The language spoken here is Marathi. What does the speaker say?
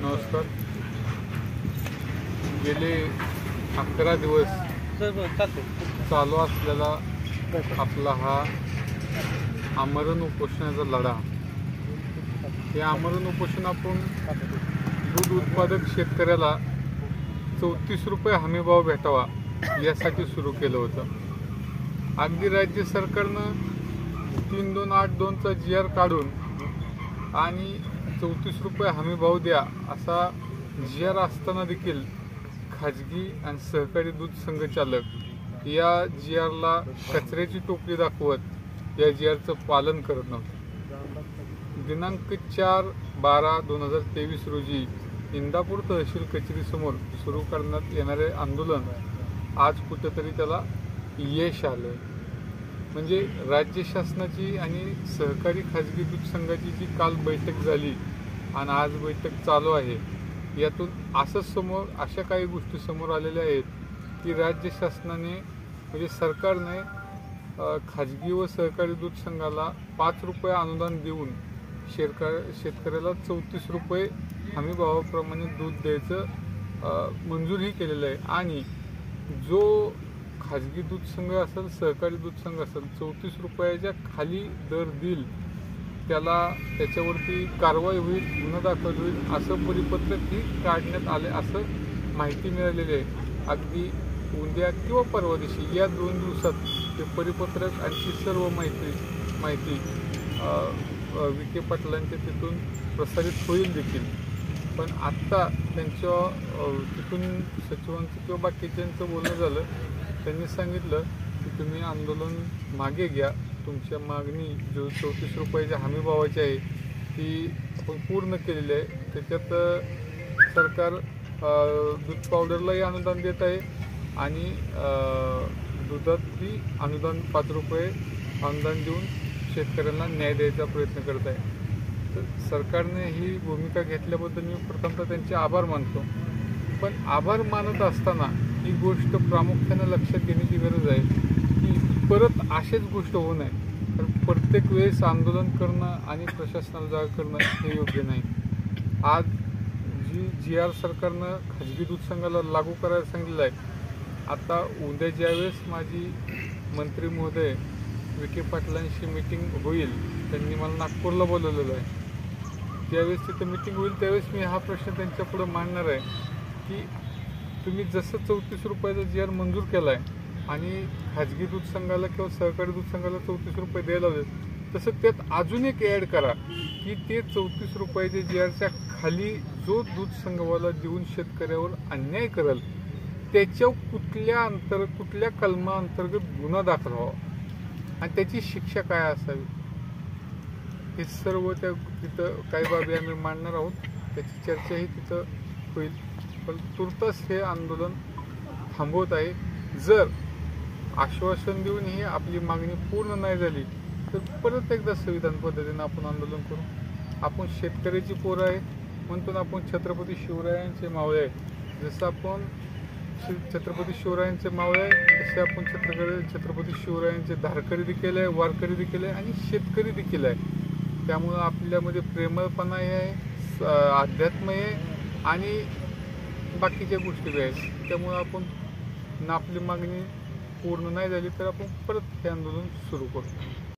नमस्कार. गेले 11 दिवस चालू असलेला आपला हा आमरण उपोषणाचा लढा, हे आमरण उपोषण आपण दूध उत्पादक शेतकऱ्याला 34 रुपये हमीभाव भेटावा यासाठी सुरू केलं होतं. अगदी राज्य सरकारनं 3282चा GR काढून आणि 34 रुपये हमीभाव द्या असा GR असताना देखील खाजगी आणि सहकारी दूध संघचालक या GRला कचऱ्याची टोपली दाखवत या GRचं पालन करत नव्हते. दिनांक 4/12/2023 रोजी इंदापूर तहसील कचेरीसमोर सुरू करण्यात येणारे आंदोलन आज कुठेतरी त्याला यश आलं. म्हणजे राज्य शासनाची आणि सहकारी खाजगी दूध संघाची जी काल बैठक झाली आणि आज बैठक चालू आहे, यातून अशा काही गोष्टी समोर आलेल्या आहेत की राज्य शासनाने म्हणजे सरकारने खाजगी व सहकारी दूध संघाला 5 रुपये अनुदान देऊन शेतकऱ्याला 34 रुपये हमीभावाप्रमाणे दूध द्यायचं मंजूरही केलेलं आहे. आणि जो खाजगी दूध संघ असेल, सहकारी दूध संघ असेल, 34 रुपयाच्या खाली दर देईल त्याच्यावरती कारवाई होईल, गुन्हा दाखल होईल असं परिपत्रकही काढण्यात आले असं माहिती मिळालेली आहे. अगदी उद्या किंवा परवा दिवशी या 2 दिवसात ते परिपत्रक आणि ती सर्व माहिती विखे पाटलांच्या तिथून प्रसारित होईल देखील. पण आत्ता त्यांच्या तिथून सचिवांचं किंवा बाकीच्यांचं बोलणं झालं, त्यांनी सांगितलं की तुम्ही आंदोलन मागे घ्या, तुमच्या मागणी जो 34 रुपयाच्या हमीभावाची आहे ती आपण पूर्ण केलेली आहे. त्याच्यात सरकार दूध पावडरलाही अनुदान देत आहे आणि दुधातही अनुदान 5 रुपये अनुदान देऊन शेतकऱ्यांना न्याय द्यायचा प्रयत्न करत आहे. तर सरकारने ही भूमिका घेतल्याबद्दल मी प्रथमतः त्यांचे आभार मानतो. पण आभार मानत असताना ही गोष्ट प्रामुख्याने लक्षात घेण्याची गरज आहे की परत अशीच गोष्ट होऊ नये. तर प्रत्येक वेळेस आंदोलन करणं आणि प्रशासनाला जागा करणं हे योग्य नाही. आज जी GR सरकारनं खाजगी दूध संघाला लागू करायला सांगितलेलं आहे, आता उद्या ज्यावेळेस माझी मंत्री महोदय विखे पाटलांशी मीटिंग होईल, त्यांनी मला नागपूरला बोलवलेलं आहे, ज्यावेळेस तिथं मीटिंग होईल त्यावेळेस मी हा प्रश्न त्यांच्यापुढं मांडणार आहे की तुम्ही जसं 34 रुपयाचा GR मंजूर केला आहे आणि खाजगी दूध संघाला किंवा सहकारी दूध संघाला 34 रुपये द्यायला हवे, तसं त्यात अजून एक ॲड करा की ते 34 रुपयाच्या GRच्या खाली जो दूध संघवाला देऊन शेतकऱ्यावर अन्याय करेल त्याच्यावर कुठल्या कलमाअंतर्गत गुन्हा दाखल व्हावा आणि त्याची शिक्षा काय असावी, हे सर्व तिथं काही बाबी आम्ही मांडणार आहोत. त्याची चर्चाही तिथं होईल. पण तुर्तास हे आंदोलन थांबवत आहे. जर आश्वासन देऊन ही आपली मागणी पूर्ण नाही झाली तर परत एकदा संविधान पद्धतीनं आपण आंदोलन करू. आपण शेतकऱ्याची पोरं आहे म्हणतो ना, आपण छत्रपती शिवरायांचे मावळे आहे. जसं आपण छत्रपती शिवरायांचे मावळे आहे तसे आपण छत्रपती शिवरायांचे धारकरी देखील आहे, वारकरी देखील आहे आणि शेतकरी देखील आहे. त्यामुळं आपल्यामध्ये प्रेमळपणा आहे, अध्यात्म आहे आणि बाकीच्या गोष्टी आहेत. त्यामुळं आपण आपली मागणी पूर्ण नाही झाली तर आपण परत हे आंदोलन सुरू करू.